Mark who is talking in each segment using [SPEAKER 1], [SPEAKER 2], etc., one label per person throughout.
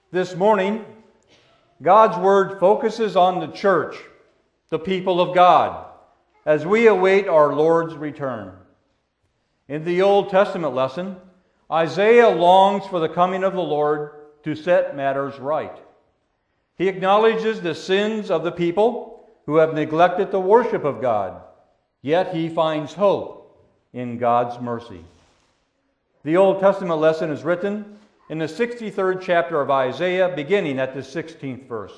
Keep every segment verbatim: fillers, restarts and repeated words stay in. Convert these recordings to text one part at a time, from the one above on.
[SPEAKER 1] This morning, God's Word focuses on the church, the people of God, as we await our Lord's return. In the Old Testament lesson, Isaiah longs for the coming of the Lord to set matters right. He acknowledges the sins of the people who have neglected the worship of God, yet he finds hope in God's mercy. The Old Testament lesson is written in the sixty-third chapter of Isaiah, beginning at the sixteenth verse.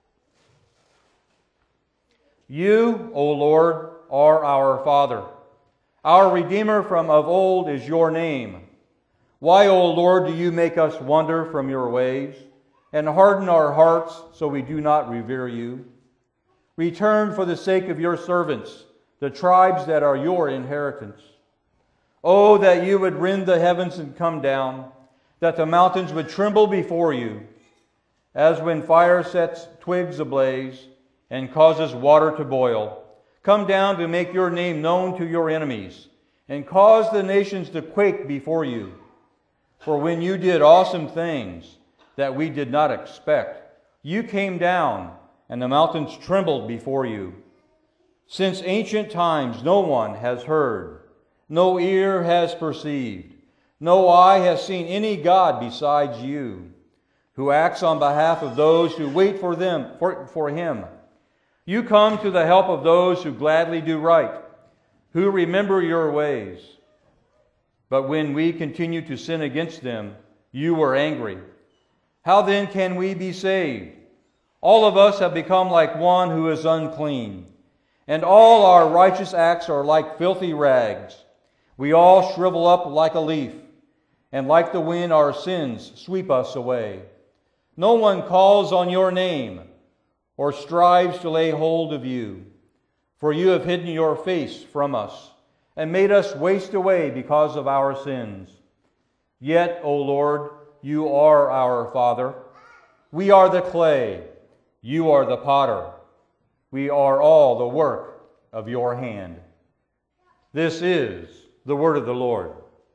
[SPEAKER 1] You, O Lord, are our Father. Our Redeemer from of old is your name. Why, O Lord, do you make us wander from your ways, and harden our hearts so we do not revere you? Return for the sake of your servants, the tribes that are your inheritance. Oh, that you would rend the heavens and come down, that the mountains would tremble before you, as when fire sets twigs ablaze and causes water to boil. Come down to make your name known to your enemies, and cause the nations to quake before you. For when you did awesome things that we did not expect, you came down, and the mountains trembled before you. Since ancient times no one has heard, no ear has perceived, no eye has seen any God besides you, who acts on behalf of those who wait for them for, for him. You come to the help of those who gladly do right, who remember your ways. But when we continue to sin against them, you were angry. How then can we be saved? All of us have become like one who is unclean, and all our righteous acts are like filthy rags. We all shrivel up like a leaf, and like the wind our sins sweep us away. No one calls on your name or strives to lay hold of you, for you have hidden your face from us and made us waste away because of our sins. Yet, O Lord, you are our Father. We are the clay. You are the potter. We are all the work of your hand. This is the word of the Lord.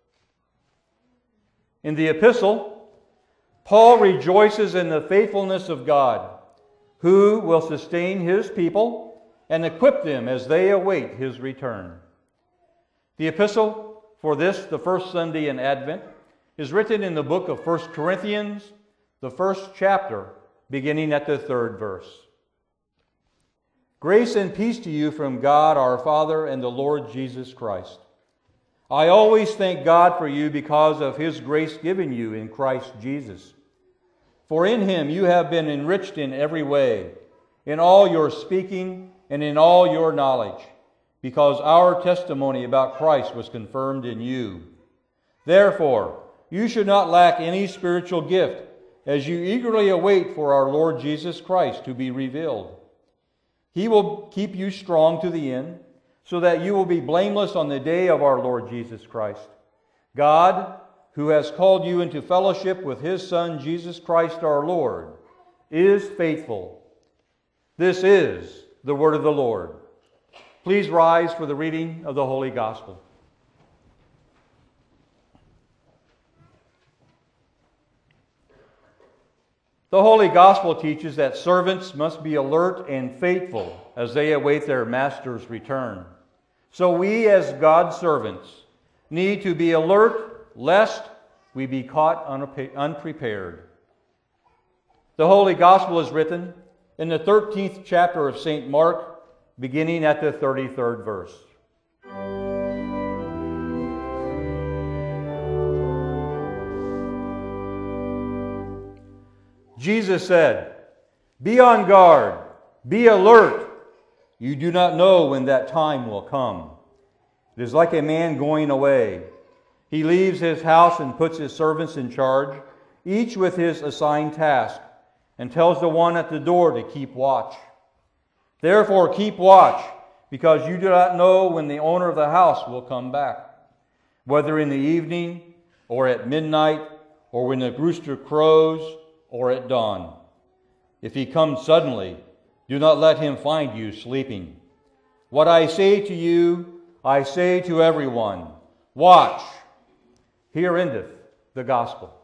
[SPEAKER 1] In the epistle, Paul rejoices in the faithfulness of God, who will sustain his people and equip them as they await his return. The epistle for this, the first Sunday in Advent, is written in the book of First Corinthians, the first chapter, beginning at the third verse. Grace and peace to you from God our Father and the Lord Jesus Christ. I always thank God for you because of his grace given you in Christ Jesus. For in him you have been enriched in every way, in all your speaking and in all your knowledge, because our testimony about Christ was confirmed in you. Therefore, you should not lack any spiritual gift as you eagerly await for our Lord Jesus Christ to be revealed. He will keep you strong to the end, so that you will be blameless on the day of our Lord Jesus Christ. God, who has called you into fellowship with his Son, Jesus Christ our Lord, is faithful. This is the word of the Lord. Please rise for the reading of the Holy Gospel. The Holy Gospel teaches that servants must be alert and faithful as they await their master's return. So we, as God's servants, need to be alert lest we be caught unprepared. The Holy Gospel is written in the thirteenth chapter of Saint Mark, beginning at the thirty-third verse. Jesus said, "Be on guard, be alert. You do not know when that time will come. It is like a man going away. He leaves his house and puts his servants in charge, each with his assigned task, and tells the one at the door to keep watch. Therefore keep watch, because you do not know when the owner of the house will come back, whether in the evening, or at midnight, or when the rooster crows, or at dawn. If he comes suddenly, do not let him find you sleeping. What I say to you, I say to everyone, watch." Here endeth the Gospel.